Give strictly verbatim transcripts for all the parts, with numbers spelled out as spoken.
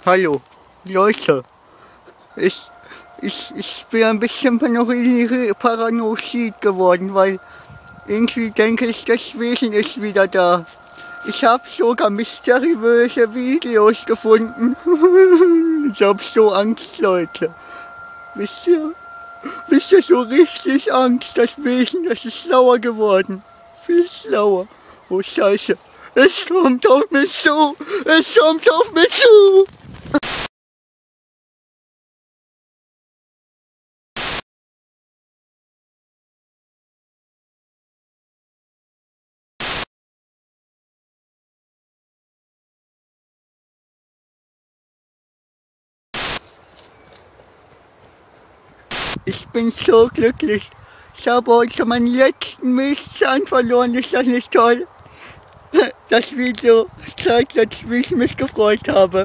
Hallo, Leute. Ich, ich, ich bin ein bisschen paranoid geworden, weil irgendwie denke ich, das Wesen ist wieder da. Ich habe sogar mysteriöse Videos gefunden. Ich habe so Angst, Leute. Wisst ihr? Wisst ihr, so richtig Angst. Das Wesen, das ist schlauer geworden. Viel schlauer. Oh Scheiße. Es kommt auf mich zu. Es kommt auf mich zu. Ich bin so glücklich. Ich habe heute meinen letzten Milchzahn verloren. Ist das nicht toll? Das Video zeigt jetzt, wie ich mich gefreut habe.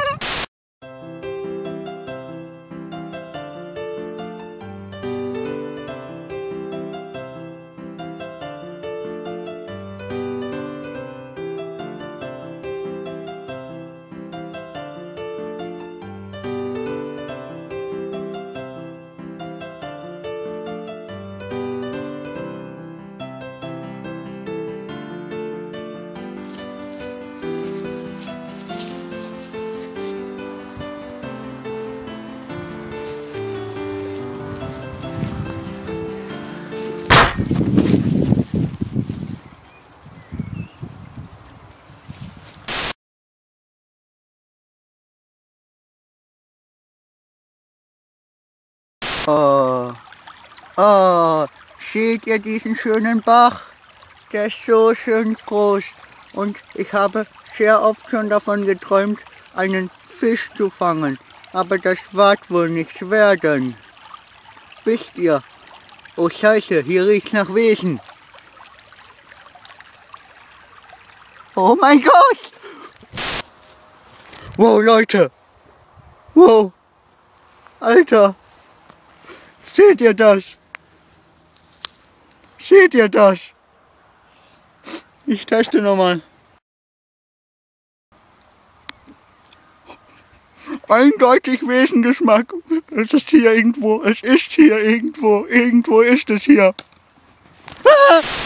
Oh, oh, seht ihr diesen schönen Bach? Der ist so schön groß und ich habe sehr oft schon davon geträumt, einen Fisch zu fangen, aber das wird wohl nichts werden. Wisst ihr? Oh Scheiße, hier riecht's nach Wesen. Oh mein Gott! Wow, Leute! Wow! Alter! Seht ihr das? Seht ihr das? Ich teste nochmal. Eindeutig Wesengeschmack. Es ist hier irgendwo. Es ist hier irgendwo. Irgendwo ist es hier. Ah!